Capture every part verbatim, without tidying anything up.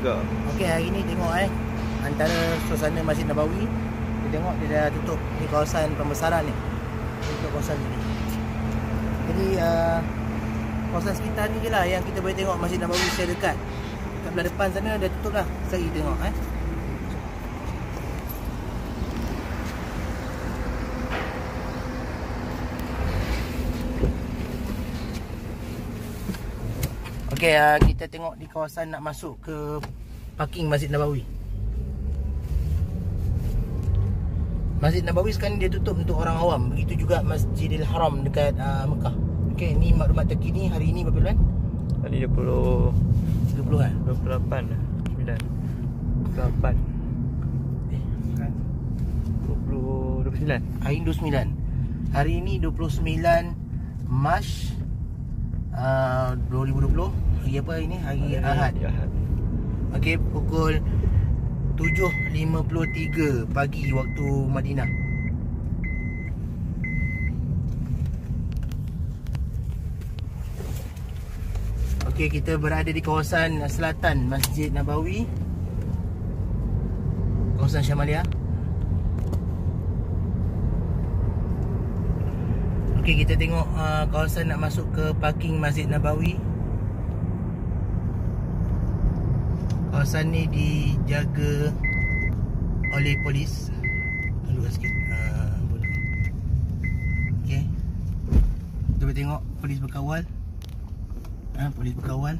juga. Okey, hari ni tengok eh antara suasana Masjid Nabawi. Kita tengok dia dah tutup ni kawasan pembesaran ni. Tutup kawasan ni. Jadi uh, kawasan sekitar ni je lah yang kita boleh tengok Masjid Nabawi secara dekat. Kat belah depan sana dah tutup dah. Sari tengok eh. Okey, uh, kita tengok di kawasan nak masuk ke parking Masjid Nabawi. Masjid Nabawi sekarang dia tutup untuk orang awam. Begitu juga Masjidil Haram dekat uh, Mekah. Okey, ni maklumat terkini hari ni berapa bulan? Hari dua puluh tiga puluh kan? dua puluh lapan sembilan dua puluh lapan Eh, kan? dua puluh dua puluh sembilan. Hari ni dua puluh sembilan. Hari ni dua puluh sembilan Mac uh, dua ribu dua puluh. Hari apa hari ni? Hari Ahad. Ahad. Okey, pukul tujuh lima puluh tiga pagi waktu Madinah. Okey, kita berada di kawasan selatan Masjid Nabawi, kawasan Syamalia. Okey, kita tengok uh, kawasan nak masuk ke parking Masjid Nabawi. Kawasan ni dijaga oleh polis. Tunggu sikit. Uh, boleh. Okey. Kita boleh tengok polis berkawal. Ha, polis berkawal.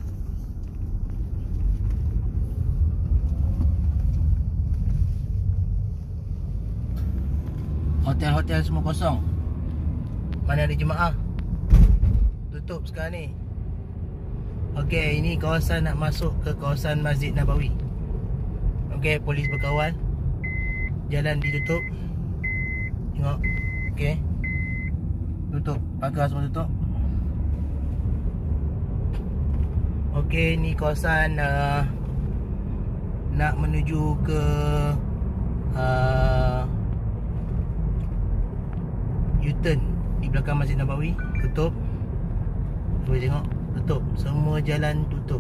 Hotel-hotel semua kosong. Mana ada jemaah? Tutup sekarang ni. Okey, ini kawasan nak masuk ke kawasan Masjid Nabawi. Okey, polis berkawal. Jalan ditutup. Tengok. Okey. Tutup. Pagar semua tutup. Okey, ni kawasan uh, nak menuju ke uh, U-turn di belakang Masjid Nabawi. Tutup. Boleh tengok. Tutup. Semua jalan tutup.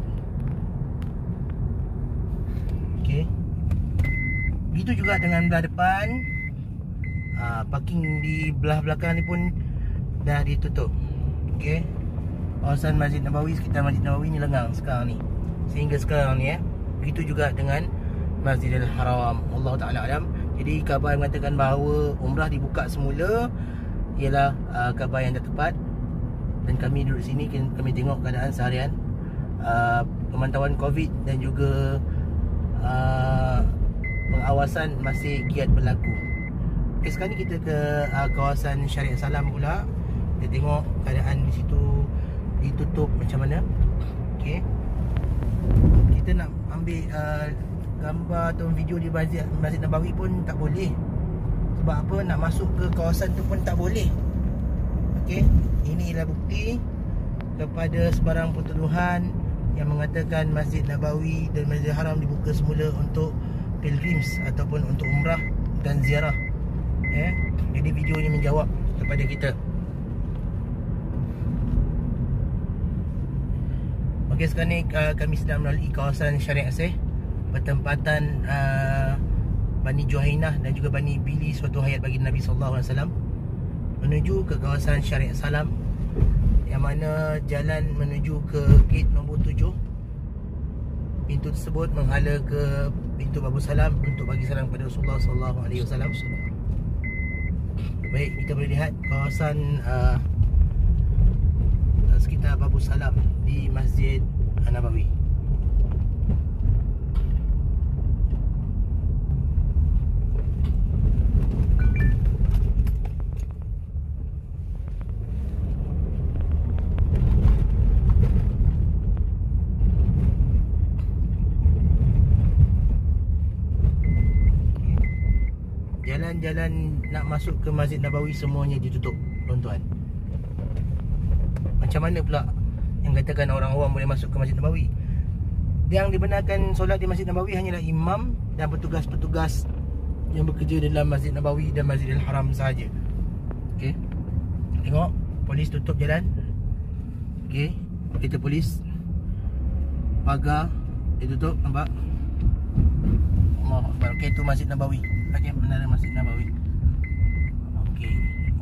Okey. Begitu juga dengan belah depan. uh, Parking di belah belakang ni pun dah ditutup. Okey. Kawasan Masjid Nabawi, sekitar Masjid Nabawi ni lengang sekarang ni. Sehingga sekarang ni eh. Begitu juga dengan Masjidil Haram. Allah Ta'ala alam. Jadi khabar yang mengatakan bahawa umrah dibuka semula ialah uh, khabar yang dah tepat. Dan kami duduk sini, kami tengok keadaan seharian, uh, pemantauan COVID dan juga uh, pengawasan masih giat berlaku. Okay, sekarang ni kita ke uh, kawasan Syariat Salam pula. Kita tengok keadaan di situ ditutup macam mana. Okay. Kita nak ambil uh, gambar atau video di Masjid, Masjid Nabawi pun tak boleh. Sebab apa? Nak masuk ke kawasan tu pun tak boleh. Okey, inilah bukti kepada sebarang pertuduhan yang mengatakan Masjid Nabawi dan Masjidil Haram dibuka semula untuk pilgrims ataupun untuk umrah dan ziarah. Eh, jadi video ini menjawab kepada kita. Okey, sekarang ni uh, kami sedang melalui kawasan Syariat Aceh, bertempatan uh, Bani Juhainah dan juga Bani Bili, suatu hayat bagi Nabi sallallahu alaihi wasallam, menuju ke kawasan Syariat Salam, yang mana jalan menuju ke gate nombor tujuh. Pintu tersebut menghala ke pintu Babu Salam untuk bagi salam kepada Rasulullah sallallahu alaihi wasallam. Baik, kita boleh lihat kawasan uh, sekitar Babu Salam di Masjid Nabawi. Jalan-jalan nak masuk ke Masjid Nabawi semuanya ditutup, tuan-tuan. Macam mana pula yang katakan orang awam boleh masuk ke Masjid Nabawi? Yang dibenarkan solat di Masjid Nabawi hanyalah imam dan petugas-petugas yang bekerja dalam Masjid Nabawi dan Masjidil Haram sahaja. Okey. Tengok, polis tutup jalan. Okey, kereta polis, pagar dia tutup, nampak? Allahu Akbar. Okey, tu Masjid Nabawi. Okey, menara Masjid Nabawi. Okey.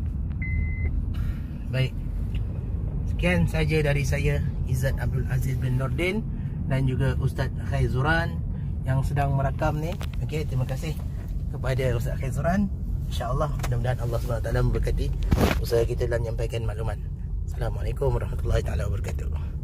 Baik. Sekian saja dari saya, Izzat Abdul Aziz bin Nordin, dan juga Ustaz Khaizuran yang sedang merakam ni. Okey, terima kasih kepada Ustaz Khaizuran. InsyaAllah mudah-mudahan Allah subhanahu wa taala memberkati usaha kita dalam menyampaikan maklumat. Assalamualaikum warahmatullahi taala wabarakatuh.